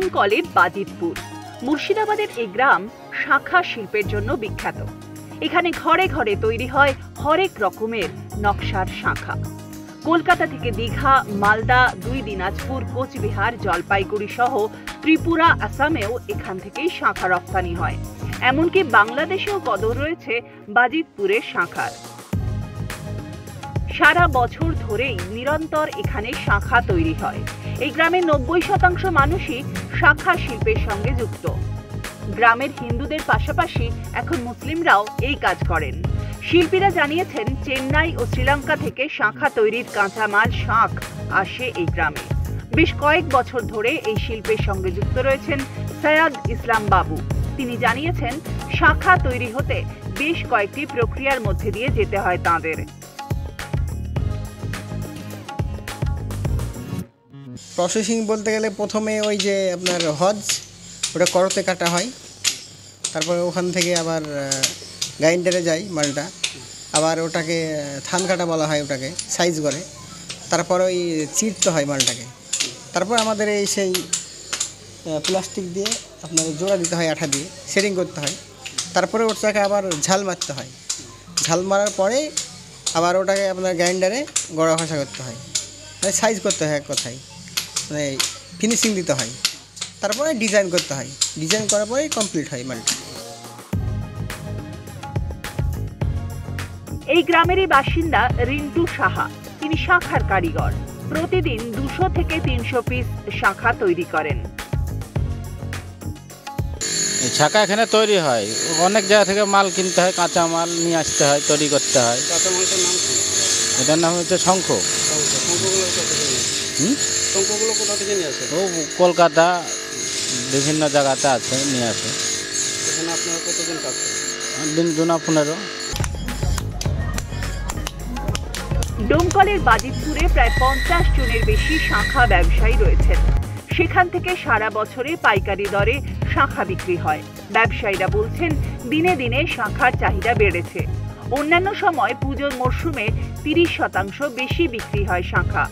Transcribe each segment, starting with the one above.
ডোমকলের বাজিতপুর। মুর্শিদাবাদের এই গ্রাম শাঁখা শিল্পের জন্য বিখ্যাত। এখানে ঘরে ঘরে তৈরি হয় হরেক রকমের নকশার শাঁখা। কলকাতা থেকে দীঘা, মালদা, দুই দিনাজপুর, কোচবিহার, জলপাইগুড়ি সহ ত্রিপুরা, আসামেও এখান থেকেই শাঁখা রপ্তানি হয়। এমনকি বাংলাদেশেও কদর রয়েছে বাজিতপুরের শাঁখার। সারা বছর ধরেই নিরন্তর এখানে শাঁখা তৈরি হয়। এই গ্রামের 90% মানুষই শাঁখা শিল্পের সঙ্গে যুক্ত। গ্রামের হিন্দুদের পাশাপাশি এখন মুসলিমরাও এই কাজ করেন। শিল্পীরা জানিয়েছেন, চেন্নাই ও শ্রীলঙ্কা থেকে শাঁখা তৈরির কাঁচামাল শাঁখ আসে এই গ্রামে। বেশ কয়েক বছর ধরে এই শিল্পের সঙ্গে যুক্ত রয়েছেন সৈয়দ ইসলাম বাবু। তিনি জানিয়েছেন, শাঁখা তৈরি হতে বেশ কয়েকটি প্রক্রিয়ার মধ্যে দিয়ে যেতে হয় তাঁদের। প্রসেসিং বলতে গেলে প্রথমে ওই যে আপনার হজ, ওটা করতে কাটা হয়, তারপরে ওখান থেকে আবার গ্রাইন্ডারে যায় মালটা, আবার ওটাকে থান কাটা বলা হয়, ওটাকে সাইজ করে, তারপর ওই চিরতে হয় মালটাকে। তারপর আমাদের এই সেই প্লাস্টিক দিয়ে আপনার জোড়া দিতে হয়, আঠা দিয়ে সেটিং করতে হয়। তারপরে ওটাকে আবার ঝাল মারতে হয়। ঝাল মারার পরে আবার ওটাকে আপনার গ্রাইন্ডারে গড়া ঘষা করতে হয়, মানে সাইজ করতে হয়, এক কথায় মানে ফিনিশিং দিতে হয়। তারপরে ডিজাইন করতে হয়, ডিজাইন করার পরেই কমপ্লিট হয় মালটা। এই গ্রামেরই বাসিন্দা রিন্টু সাহা। তিনি শাঁখার কারিগর। প্রতিদিন 200 থেকে 300 পিস শাঁখা তৈরি করেন। শাঁখা এখানে তৈরি হয়, অনেক জায়গা থেকে মাল কিনতে হয়, কাঁচা মাল নিয়ে আসতে হয়, তৈরি করতে হয়। এটার নাম হচ্ছে শঙ্খ। ও কলকাতা বিভিন্ন জায়গাতে আছে, নিয়ে আসে। দিন 15। ডোমকলের বাজিতপুরে প্রায় 50 জনের বেশি শাঁখা ব্যবসায়ী রয়েছেন। সেখান থেকে সারা বছরে পাইকারি দরে শাঁখা বিক্রি হয়। ব্যবসায়ীরা বলছেন, দিনে দিনে শাঁখার চাহিদা বেড়েছে। অন্যান্য সময় পুজোর মরশুমে 30% বেশি বিক্রি হয় শাঁখা।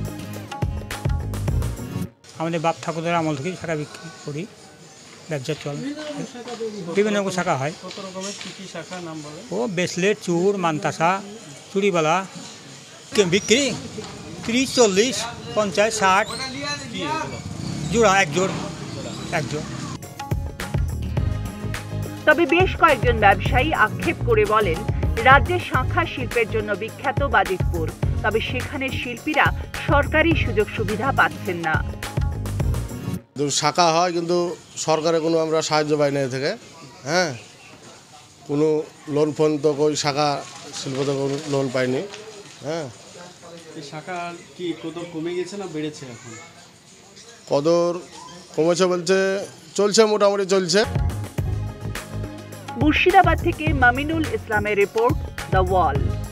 আমাদের বাপ ঠাকুরদের আমল থেকেই শাঁখা বিক্রি করি, ব্যবসা চলে। বিভিন্ন রকম শাঁখা হয়। কত রকমের কী শাখা নাম বলে? ও ব্রেসলেট, চূড়, মানতাসা, চুড়িবালা বিক্রি 30, 40, 50, 60 জোড়া, এক জোড়। তবে বেশ কয়েকজন ব্যবসায়ী আক্ষেপ করে বলেন, রাজ্যের শাঁখা শিল্পের জন্য বিখ্যাত বাজিতপুর, তবে সেখানের শিল্পীরা সরকারি সুযোগ সুবিধা পাচ্ছেন না। শাঁখা হয় কিন্তু সরকারের কোনো আমরা সাহায্য পাই না এ থেকে। হ্যাঁ, কোনো লোন ফোন তো ওই শাঁখা শিল্প তো কোনো লোন পাইনি। হ্যাঁ, এই শাঁখা কি কদর কমে গেছে না বেড়েছে? এখন কদর কমেছে বলছে, চলছে, মোটামুটি চলছে। মুর্শিদাবাদ থেকে মামিনুল ইসলামের রিপোর্ট, দ্য ওয়াল।